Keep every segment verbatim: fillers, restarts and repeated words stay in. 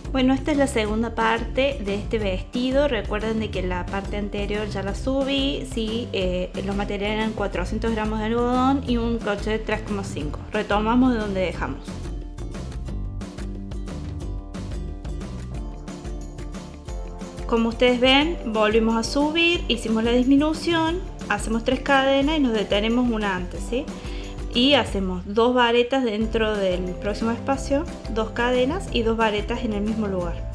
Bueno, esta es la segunda parte de este vestido. Recuerden de que la parte anterior ya la subí, sí, eh, los materiales eran cuatrocientos gramos de algodón y un crochet de tres coma cinco. Retomamos de donde dejamos. Como ustedes ven, volvimos a subir, hicimos la disminución, hacemos tres cadenas y nos detenemos una antes, ¿sí? Y hacemos dos varetas dentro del próximo espacio, dos cadenas y dos varetas en el mismo lugar.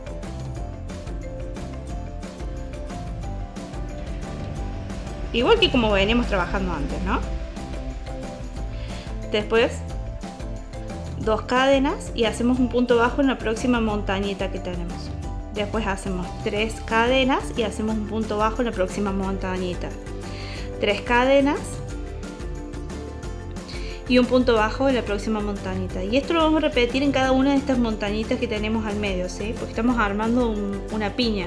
Igual que como veníamos trabajando antes, ¿no? Después, dos cadenas y hacemos un punto bajo en la próxima montañita que tenemos. Después hacemos tres cadenas y hacemos un punto bajo en la próxima montañita. Tres cadenas y un punto bajo en la próxima montañita, y esto lo vamos a repetir en cada una de estas montañitas que tenemos al medio, ¿sí? Porque estamos armando un, una piña.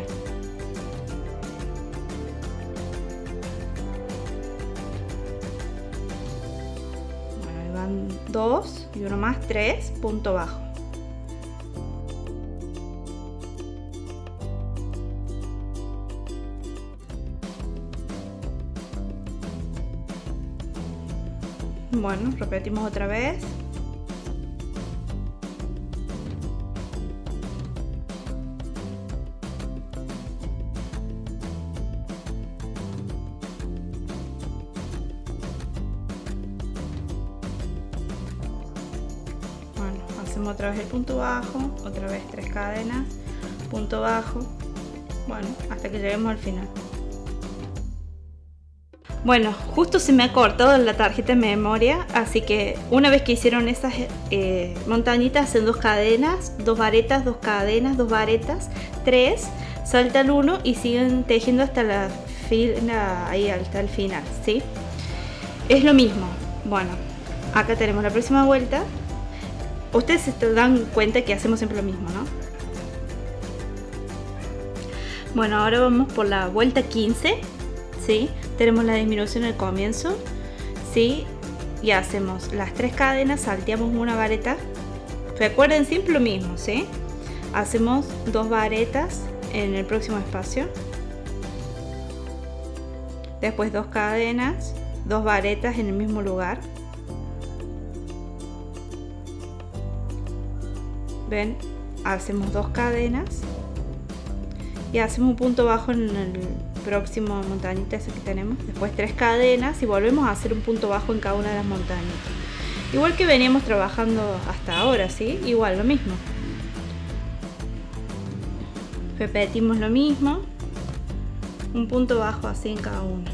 Bueno, ahí van dos y uno más, tres, punto bajo. Bueno, repetimos otra vez. Bueno, hacemos otra vez el punto bajo, otra vez tres cadenas, punto bajo, bueno, hasta que lleguemos al final. Bueno, justo se me ha cortado la tarjeta de memoria, así que una vez que hicieron esas eh, montañitas, hacen dos cadenas, dos varetas, dos cadenas, dos varetas, tres, saltan uno y siguen tejiendo hasta la fila, ahí hasta el final, ¿sí? Es lo mismo. Bueno, acá tenemos la próxima vuelta. Ustedes se dan cuenta que hacemos siempre lo mismo, ¿no? Bueno, ahora vamos por la vuelta quince, ¿sí? Tenemos la disminución al comienzo, ¿sí? Y hacemos las tres cadenas, salteamos una vareta. Recuerden siempre lo mismo, ¿sí? Hacemos dos varetas en el próximo espacio. Después dos cadenas, dos varetas en el mismo lugar. ¿Ven? Hacemos dos cadenas y hacemos un punto bajo en el próximo montañita ese que tenemos. Después tres cadenas y volvemos a hacer un punto bajo en cada una de las montañitas, igual que veníamos trabajando hasta ahora, ¿sí? Igual lo mismo, repetimos lo mismo, un punto bajo así en cada una.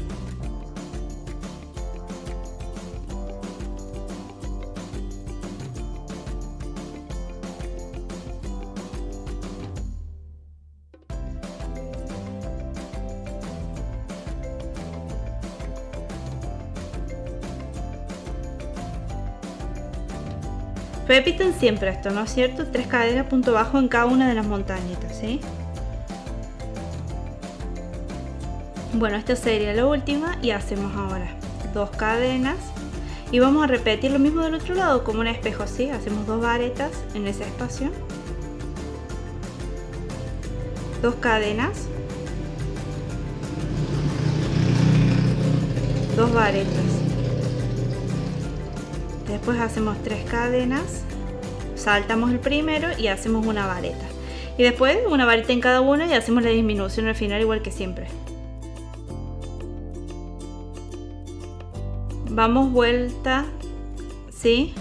Repiten siempre esto, ¿no es cierto? Tres cadenas, punto bajo en cada una de las montañitas, ¿sí? Bueno, esta sería la última y hacemos ahora dos cadenas y vamos a repetir lo mismo del otro lado como un espejo, ¿sí? Hacemos dos varetas en ese espacio, dos cadenas, dos varetas. Después hacemos tres cadenas, saltamos el primero y hacemos una vareta. Y después una vareta en cada una y hacemos la disminución al final igual que siempre. Vamos vuelta, ¿sí?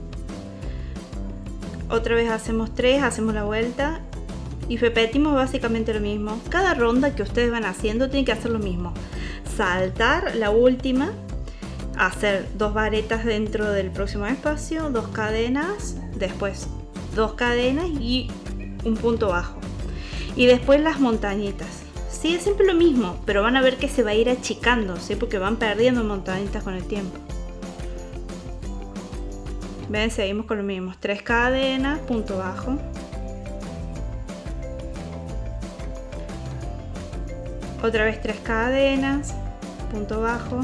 Otra vez hacemos tres, hacemos la vuelta y repetimos básicamente lo mismo. Cada ronda que ustedes van haciendo tienen que hacer lo mismo. Saltar la última, hacer dos varetas dentro del próximo espacio, dos cadenas, después dos cadenas y un punto bajo, y después las montañitas. Sí, es siempre lo mismo, pero van a ver que se va a ir achicando, ¿sí? Porque van perdiendo montañitas con el tiempo. Ven, seguimos con lo mismo, tres cadenas, punto bajo, otra vez tres cadenas, punto bajo,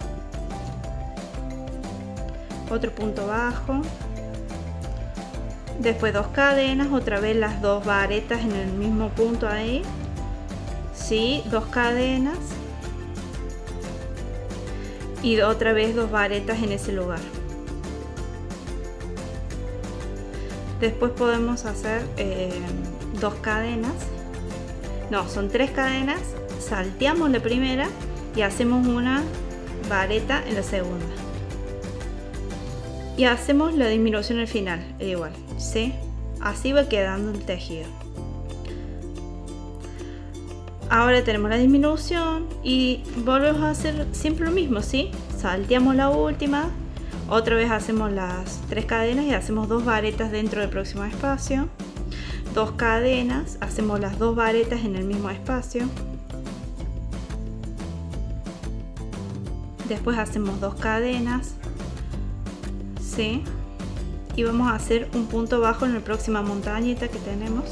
otro punto bajo, después dos cadenas, otra vez las dos varetas en el mismo punto ahí, ¿sí? Dos cadenas y otra vez dos varetas en ese lugar. Después podemos hacer eh, dos cadenas, no, son tres cadenas, salteamos la primera y hacemos una vareta en la segunda. Y hacemos la disminución al final, igual, ¿sí? Así va quedando el tejido. Ahora tenemos la disminución y volvemos a hacer siempre lo mismo, ¿sí? Salteamos la última, otra vez hacemos las tres cadenas y hacemos dos varetas dentro del próximo espacio. Dos cadenas, hacemos las dos varetas en el mismo espacio. Después hacemos dos cadenas, ¿sí? Y vamos a hacer un punto bajo en la próxima montañita que tenemos.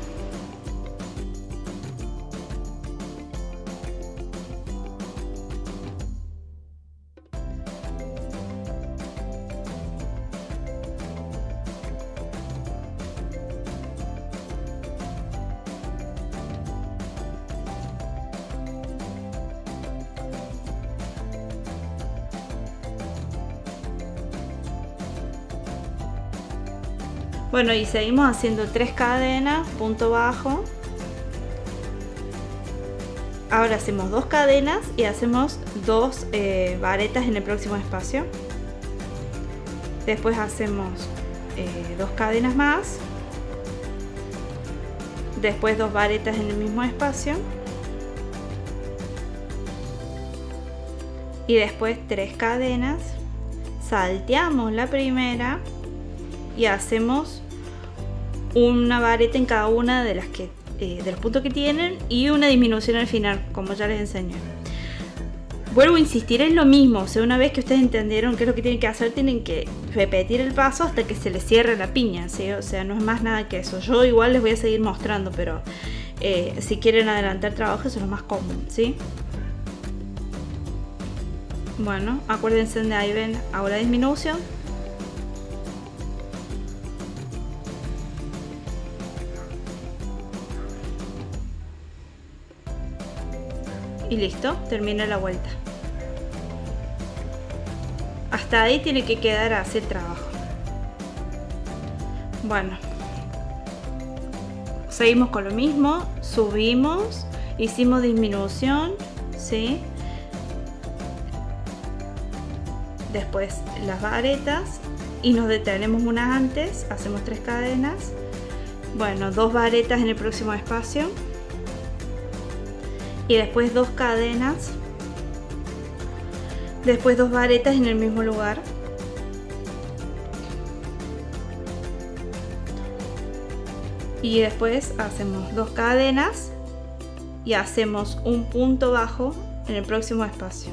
Bueno, y seguimos haciendo tres cadenas, punto bajo. Ahora hacemos dos cadenas y hacemos dos eh, varetas en el próximo espacio. Después hacemos eh, dos cadenas más. Después dos varetas en el mismo espacio. Y después tres cadenas. Salteamos la primera y hacemos una vareta en cada una de las que eh, de los puntos que tienen y una disminución al final, como ya les enseñé. Vuelvo a insistir, es lo mismo, o sea, una vez que ustedes entendieron qué es lo que tienen que hacer, tienen que repetir el paso hasta que se les cierre la piña, ¿sí? O sea, no es más nada que eso. Yo igual les voy a seguir mostrando, pero eh, si quieren adelantar trabajo, eso es lo más común, ¿sí? Bueno, acuérdense de ahí, ven, hago la disminución. Y listo, termina la vuelta. Hasta ahí tiene que quedar así el trabajo. Bueno, seguimos con lo mismo, subimos, hicimos disminución, ¿sí? Después las varetas y nos detenemos una antes, hacemos tres cadenas, bueno, dos varetas en el próximo espacio. Y después dos cadenas, después dos varetas en el mismo lugar, y después hacemos dos cadenas y hacemos un punto bajo en el próximo espacio,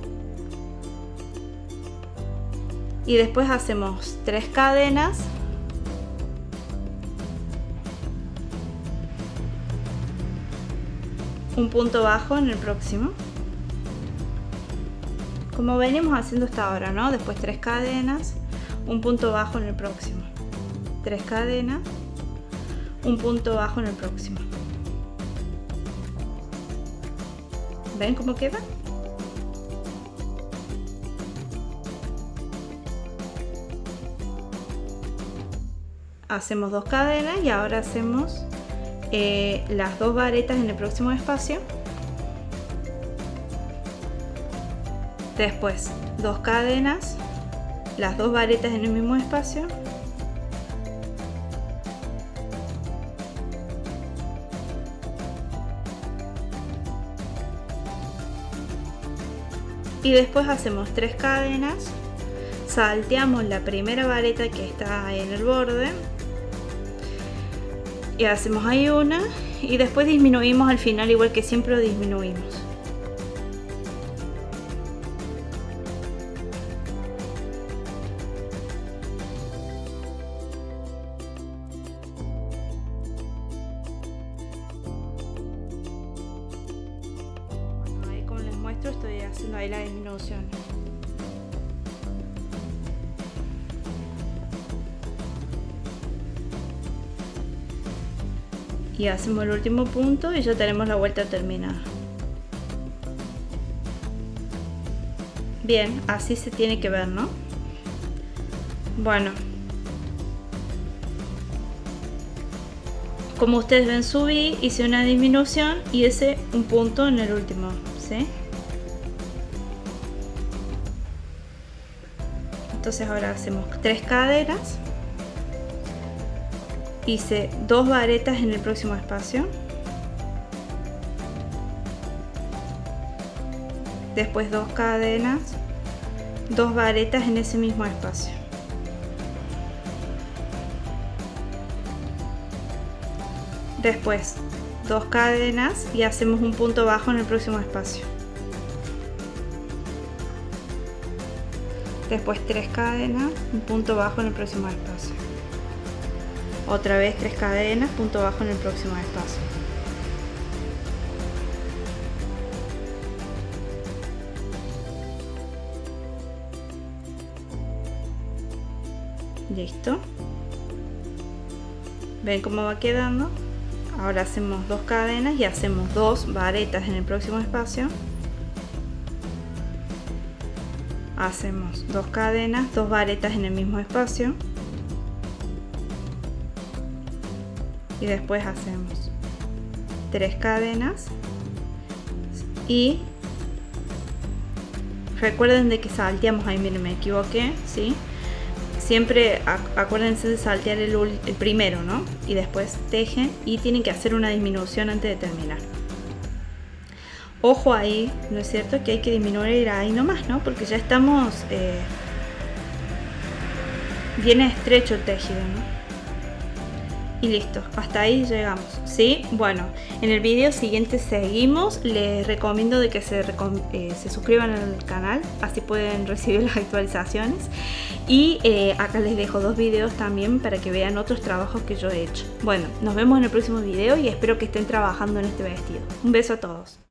y después hacemos tres cadenas, un punto bajo en el próximo, como venimos haciendo hasta ahora, ¿no? Después tres cadenas, un punto bajo en el próximo, tres cadenas, un punto bajo en el próximo. ¿Ven cómo queda? Hacemos dos cadenas y ahora hacemos Eh, las dos varetas en el próximo espacio. Después dos cadenas, las dos varetas en el mismo espacio. Y después hacemos tres cadenas, salteamos la primera vareta que está ahí en el borde y hacemos ahí una, y después disminuimos al final, igual que siempre lo disminuimos. Bueno, ahí como les muestro, estoy haciendo ahí la disminución. y hacemos el último punto y ya tenemos la vuelta terminada. Bien, así se tiene que ver, ¿no? Bueno, como ustedes ven, subí, hice una disminución y hice un punto en el último, ¿sí? Entonces ahora hacemos tres cadenas, hice dos varetas en el próximo espacio, después dos cadenas, dos varetas en ese mismo espacio, después dos cadenas y hacemos un punto bajo en el próximo espacio, después tres cadenas, un punto bajo en el próximo espacio, otra vez tres cadenas, punto bajo en el próximo espacio. Listo. Ven cómo va quedando. Ahora hacemos dos cadenas y hacemos dos varetas en el próximo espacio. Hacemos dos cadenas, dos varetas en el mismo espacio y después hacemos tres cadenas y recuerden de que salteamos ahí. Miren, me equivoqué, ¿sí? Siempre acuérdense de saltear el, el primero, ¿no? Y después tejen y tienen que hacer una disminución antes de terminar. Ojo ahí, ¿no es cierto? Que hay que disminuir ahí nomás, ¿no? Porque ya estamos eh, bien estrecho el tejido, ¿no? Y listo, hasta ahí llegamos, ¿sí? Bueno, en el video siguiente seguimos. Les recomiendo de que se, eh, se suscriban al canal, así pueden recibir las actualizaciones. Y eh, acá les dejo dos videos también para que vean otros trabajos que yo he hecho. Bueno, nos vemos en el próximo video y espero que estén trabajando en este vestido. Un beso a todos.